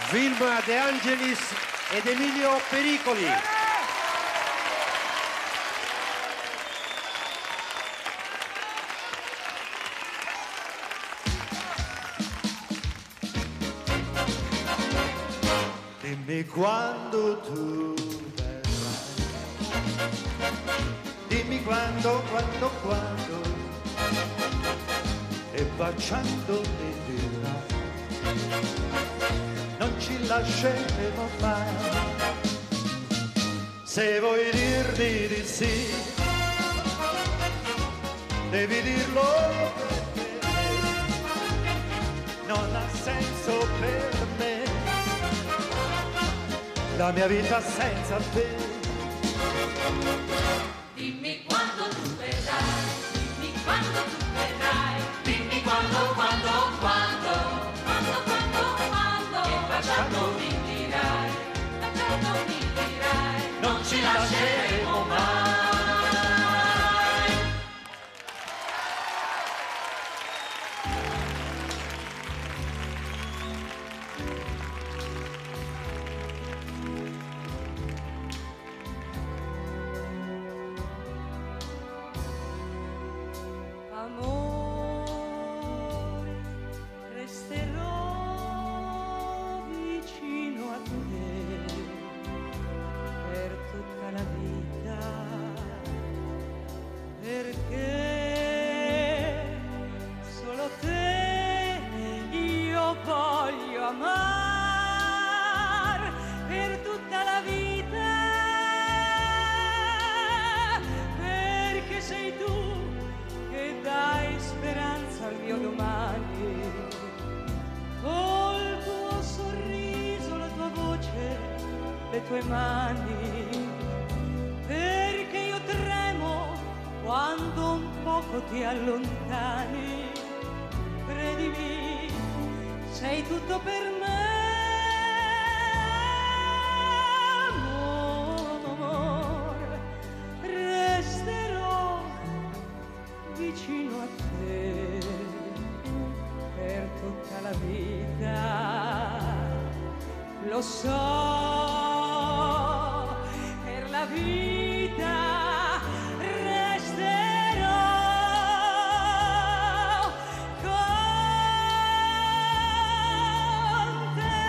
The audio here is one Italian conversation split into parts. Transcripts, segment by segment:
Film De Angelis ed Emilio Pericoli. Dimmi quando tu verrai, dimmi quando, e baciando mi dirai, non ci lasceremo mai. Se vuoi dirmi di sì, devi dirlo perché non ha senso per me la mia vita senza te. Dimmi quando tu verrai, dimmi quando tu verrai, dimmi quando, e baciando mi dirai, non ci lasceremo mai. Amore, resterò vicino a te per tutta la vita, perché solo te io voglio amar per tutta la vita, perché sei tu che dai speranza al mio domani, col tuo sorriso, la tua voce, le tue mani, perché io tremo quando un poco ti allontani, credimi, sei tutto per me. Amore, resterò vicino a te per tutta la vita, lo so, per la vita resterò con te.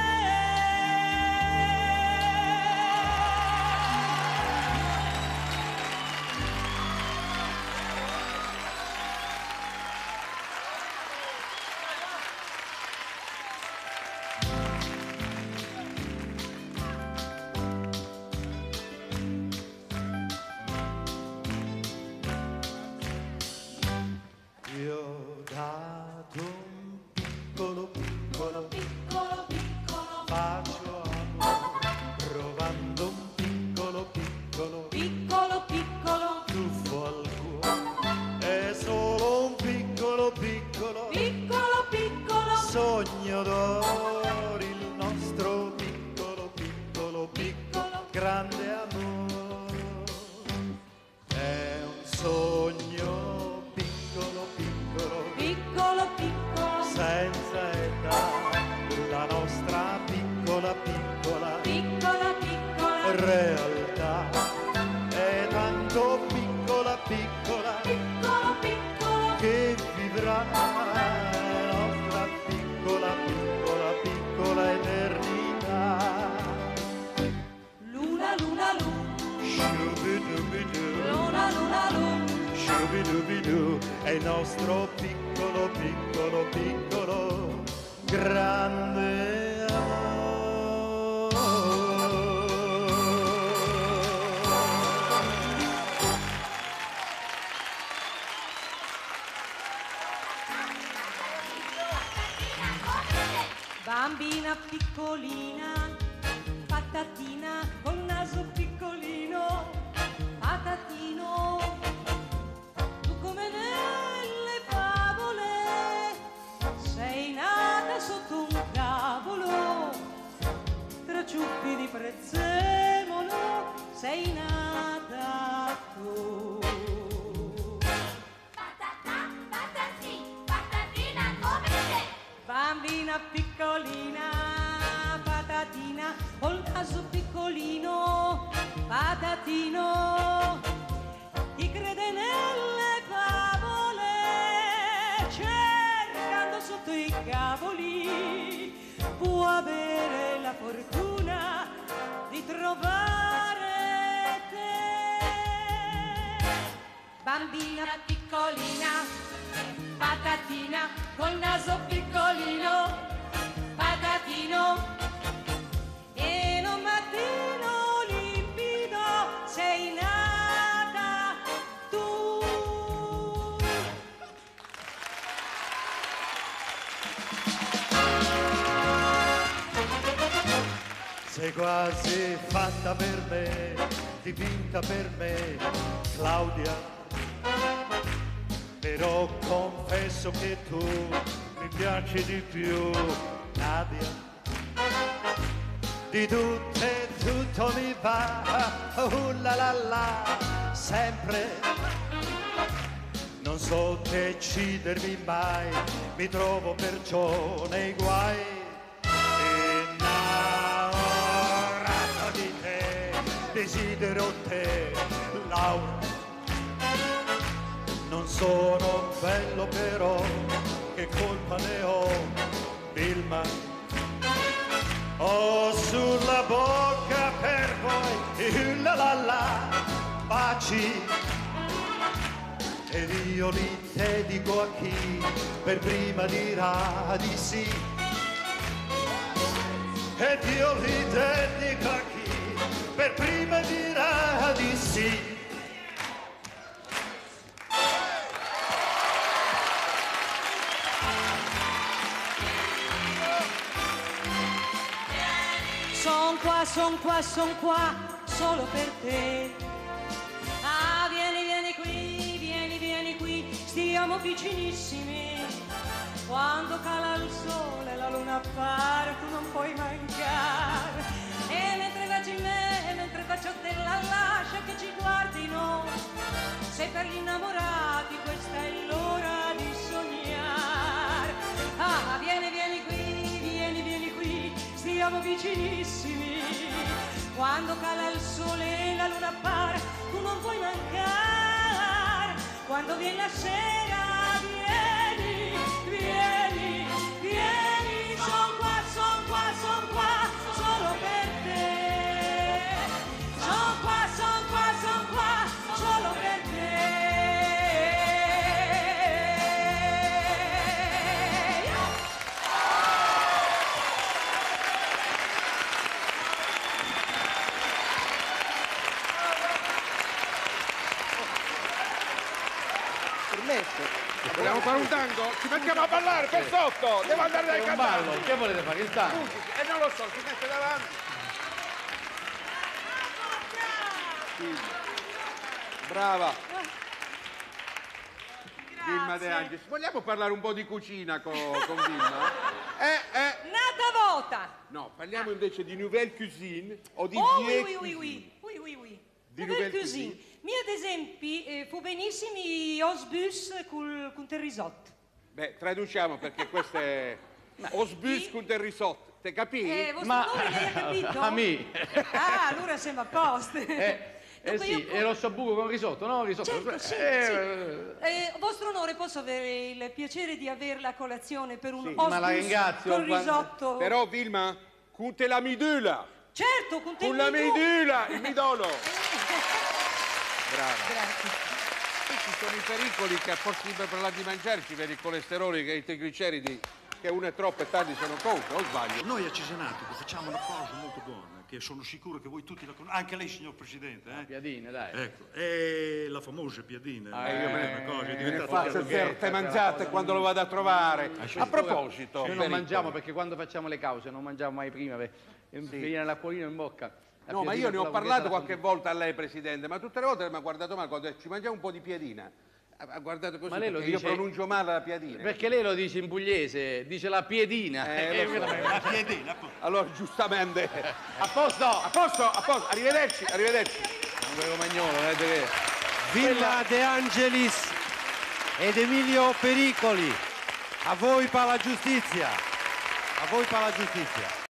Io ho dato un piccolo bacio amore, provando un piccolo tuffo al cuore, è solo un piccolo sogno d'oro, il nostro piccolo grande amore, è un sogno piccolo senza età, la nostra piccola realtà è tanto piccola che vivrà la nostra piccola eternità. Luna, luna, luna, Shubidubidu, luna, luna, luna. shubidubidu, è il nostro piccolo grande amore. Bambina piccolina, patatina col naso piccolino, patatino, tu come nelle favole, sei nata sotto un cavolo, tra ciuffi di prezzemolo, sei nata tu. Bambina piccolina, patatina patatina col naso piccolino, patatino. Chi crede nelle favole cercando sotto i cavoli può avere la fortuna di trovare te. Bambina piccolina, patatina col naso piccolino, patatino. E in un mattino limpido sei nata tu. Sei quasi fatta per me, dipinta per me, Claudia. Però confesso che tu mi piaci di più, Nadia. Di tutte tutto mi va, la la la, sempre. Non so decidermi mai, mi trovo perciò nei guai. Innamorato di te, desidero te, Laura. Non sono bello però, che colpa ne ho, Vilma. Ho sulla bocca per voi, la la la, baci. Ed io li dedico a chi per prima dirà di sì. Ed io li dedico a chi per prima dirà di sì. Son qua, solo per te. Ah, vieni qui, stiamo vicinissimi. Quando cala il sole, la luna appare, tu non puoi mancare. E mentre baci me, mentre faccio te, la lascia che ci guardino. Se per gli innamorati questa è l'ora di sognare. Ah, vieni qui, stiamo vicinissimi. Quando cala il sole e la luna appare, tu non puoi mancare. Quando viene la sera, vieni, son qua, solo per te. Son qua, solo per te. Vogliamo fare un tango? Ci mettiamo a ballare per sotto! Devo andare dai cantanti! Che volete fare? Il tango? E non lo so, si mette davanti! Sì. Brava! Vilma De Angelis. Vogliamo parlare un po' di cucina con Vilma? Nata vota! No, parliamo invece di nouvelle cuisine o di Oh, vieille oui. Di Nouvelle nouvelle cuisine. Mi ad esempio, fu benissimo osbus con il risotto. Beh, traduciamo perché questo è osbus con del risotto. Te capisci? Vostro nome lei ha capito? A me. Ah, allora siamo a posto. Dunque Sì, e lo sciabuco con risotto, no? Risotto. Certo, sì. Vostro onore, posso avere il piacere di averla a colazione per un ma la osbus ringrazio, con risotto? Però, Vilma, con te la midula! Certo, con te Con la midula, il midolo! Brava. Grazie. Qui ci sono i pericoli che a forza di parlare di mangiare ci viene il colesterolo e i trigliceridi, che uno è troppo e tanti sono contro, o sbaglio? Noi a Cesenatico facciamo una cosa molto buona, che sono sicuro che voi tutti la conoscete, anche lei signor Presidente. Piadina, dai. Ecco, è la famosa piadina. Io una cosa, è me ne diventata faccio una- certe mangiate quando lo vado a trovare. A proposito, Noi non pericoli. mangiamo perché quando facciamo le cause non mangiamo mai prima, mi viene l'acquolino in bocca. La No, ma piadina io ne con ho la parlato cucchietta qualche volta a lei, Presidente, ma tutte le volte mi ha guardato male quando ci mangiamo un po' di piadina. Ha guardato così, Ma lei lo perché io dice- pronuncio male la piadina. Perché lei lo dice in pugliese, dice la piedina. Lo so. La piadina, appunto. Allora, giustamente. A posto! A posto, arrivederci. Un vero magnolo, vedete che... Vilma De Angelis ed Emilio Pericoli. A voi per la giustizia. A voi per la giustizia.